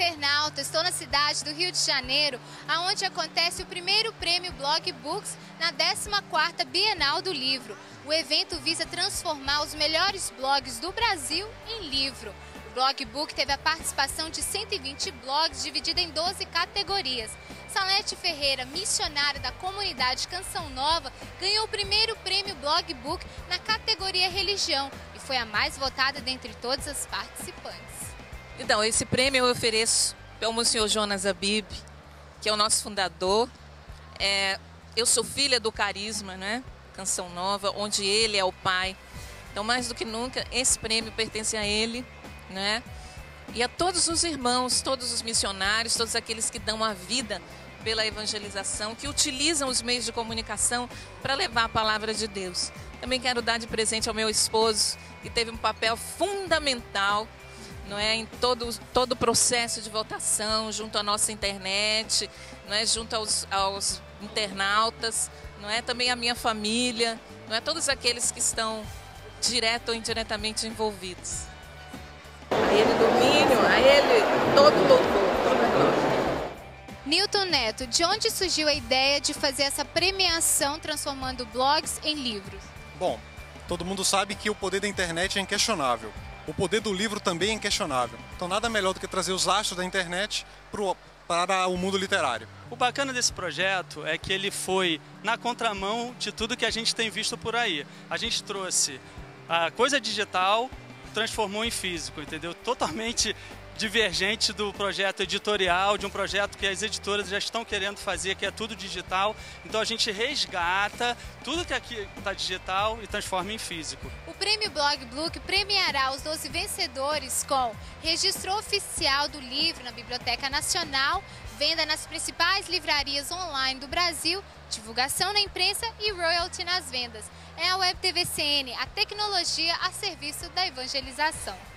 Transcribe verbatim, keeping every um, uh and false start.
internauta, estou na cidade do Rio de Janeiro, onde acontece o primeiro prêmio Blog Books na décima quarta Bienal do Livro. O evento visa transformar os melhores blogs do Brasil em livro. O Blog Book teve a participação de cento e vinte blogs, dividida em doze categorias. Salete Ferreira, missionária da comunidade Canção Nova, ganhou o primeiro prêmio Blog Book na categoria Religião e foi a mais votada dentre todas as participantes. Então, esse prêmio eu ofereço ao Monsenhor Jonas Abib, que é o nosso fundador. É, eu sou filha do Carisma, né? Canção Nova, onde ele é o pai. Então, mais do que nunca, esse prêmio pertence a ele, né? E a todos os irmãos, todos os missionários, todos aqueles que dão a vida pela evangelização, que utilizam os meios de comunicação para levar a palavra de Deus. Também quero dar de presente ao meu esposo, que teve um papel fundamental, não é, em todo, todo o processo de votação, junto à nossa internet, não é, junto aos, aos internautas, não é, também a minha família, não é, todos aqueles que estão direto ou indiretamente envolvidos. A ele domínio, a ele todo louvor, toda glória. Nilton Neto, de onde surgiu a ideia de fazer essa premiação transformando blogs em livros? Bom, todo mundo sabe que o poder da internet é inquestionável. O poder do livro também é inquestionável. Então nada melhor do que trazer os astros da internet pro, para o mundo literário. O bacana desse projeto é que ele foi na contramão de tudo que a gente tem visto por aí. A gente trouxe a coisa digital, transformou em físico, entendeu? Totalmente divergente do projeto editorial, de um projeto que as editoras já estão querendo fazer, que é tudo digital. Então a gente resgata tudo que aqui está digital e transforma em físico. O Prêmio Blog Book premiará os doze vencedores com registro oficial do livro na Biblioteca Nacional, venda nas principais livrarias online do Brasil, divulgação na imprensa e royalty nas vendas. É a Web T V C N, a tecnologia a serviço da evangelização.